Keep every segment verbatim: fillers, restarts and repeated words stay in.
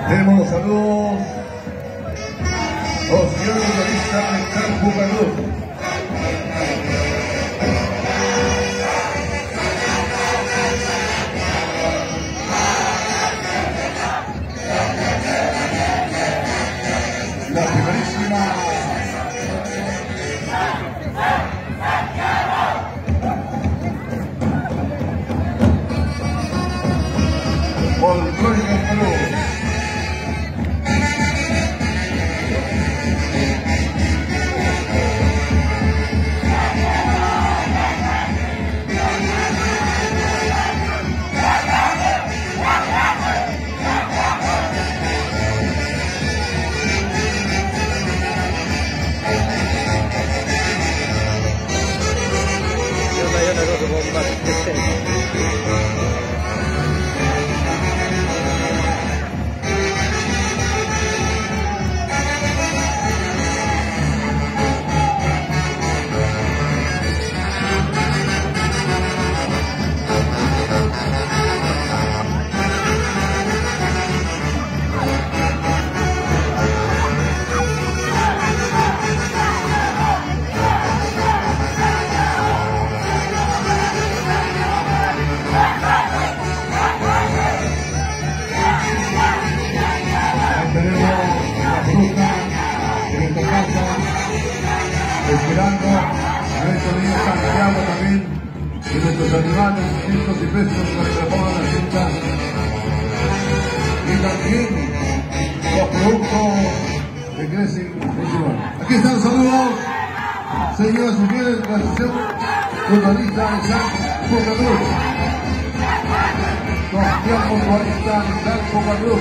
Tenemos los saludos. Los señores de lista de San Bucarú. La primerísima folclórica del Perú. esperando a nuestro niño Santiago también y nuestros animales, cientos y pesos para que pongan la cinta y también los productos que crecen en su mano. Aquí están los saludos, señoras y señores, de la asociación futbolista de San Bucarú. Asociación futbolista de San Bucarú.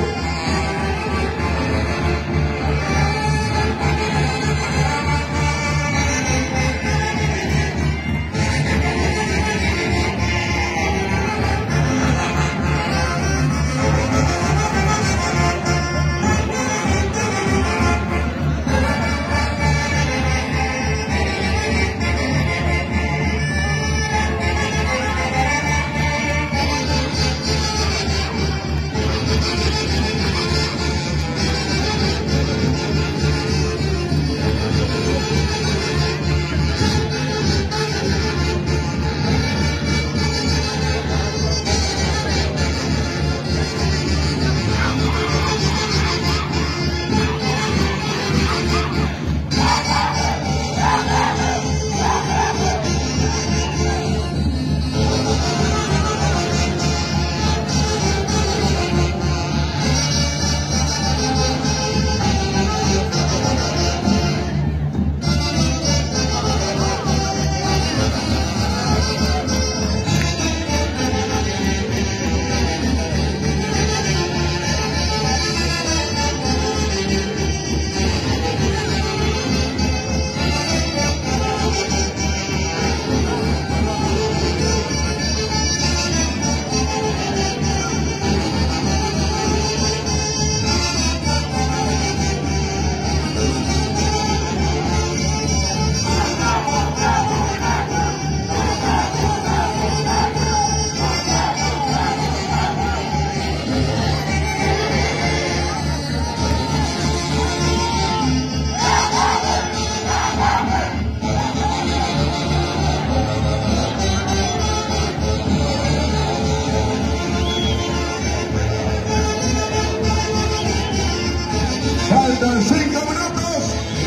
Faltan cinco minutos.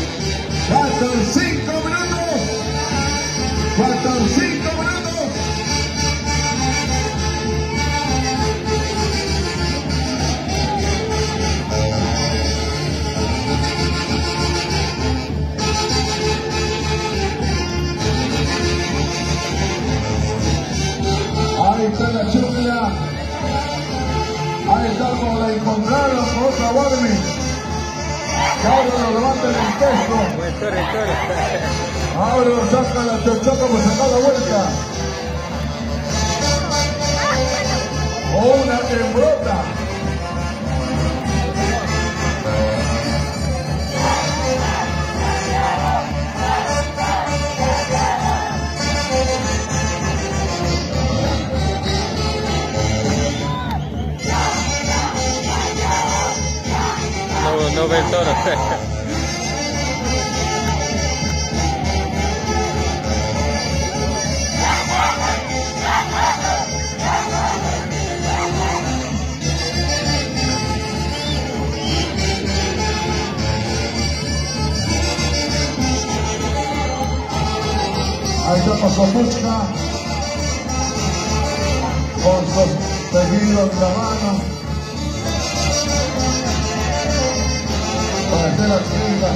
Faltan cinco minutos. Faltan cinco minutos. Ahí está la chula. Ahí estamos, la encontraron por otra Barbie. Ahora lo levantan el peso. Ahora lo sacan la chochota por sacar la vuelta. O una hembrota. no ve el toro. Ahí está Pasopuchka con sus tejidos en la mano para hacer las fibras,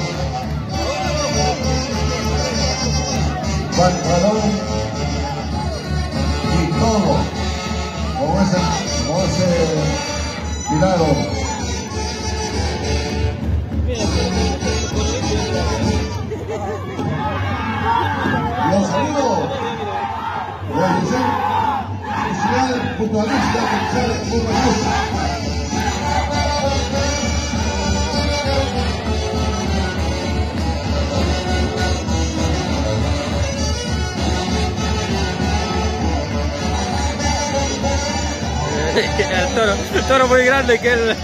pantalón y todo con ese, con ese milagro. Los saludos de la Sociedad Mutualista Oficial Mutualista. El toro, el toro muy grande que él.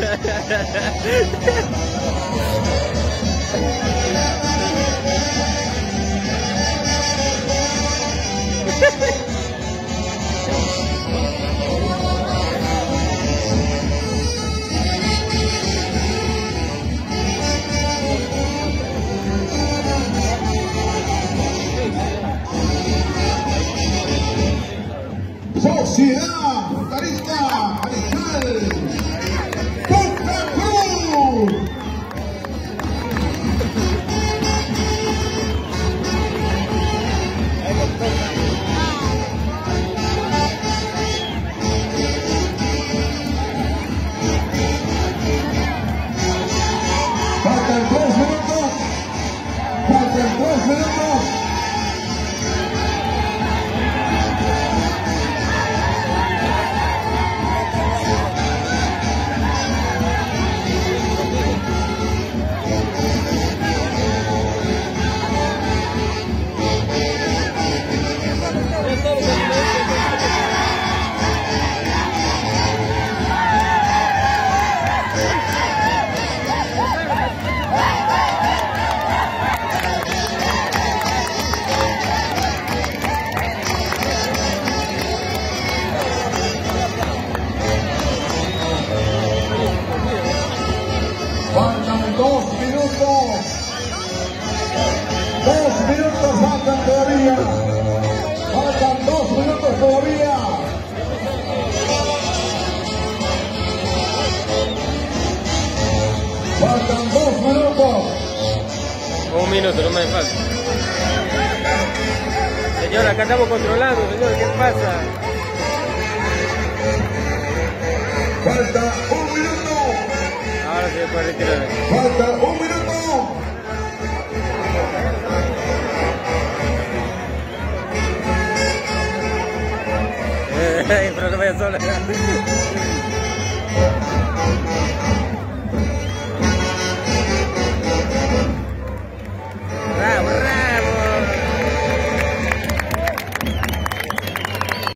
Sociedad Mutualista Oficial Santa Cruz. Faltan tres minutos. Faltan tres minutos. Faltan dos minutos. Dos minutos faltan todavía. Faltan dos minutos todavía. Faltan dos minutos. Un minuto, no me falta. Señor, acá estamos controlando, señor, ¿qué pasa? Falta un minuto. Ahora se puede retirar. Falta un minuto. Pero no vaya sola.